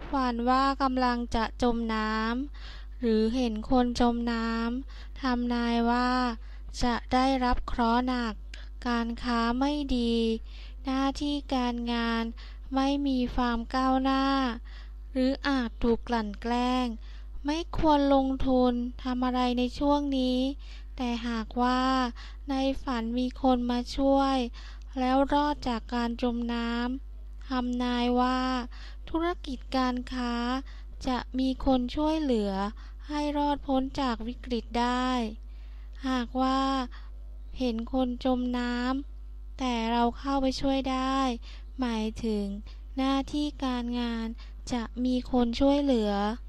ฝันว่ากำลังจะจมน้ำหรือเห็นคนจมน้ำทำนายว่าจะได้รับเคราะห์หนักการค้าไม่ดีหน้าที่การงานไม่มีความก้าวหน้าหรืออาจถูกกลั่นแกล้งไม่ควรลงทุนทำอะไรในช่วงนี้แต่หากว่าในฝันมีคนมาช่วยแล้วรอดจากการจมน้ำทำนายว่าธุรกิจการค้าจะมีคนช่วยเหลือให้รอดพ้นจากวิกฤตได้หากว่าเห็นคนจมน้ำแต่เราเข้าไปช่วยได้หมายถึงหน้าที่การงานจะมีคนช่วยเหลือ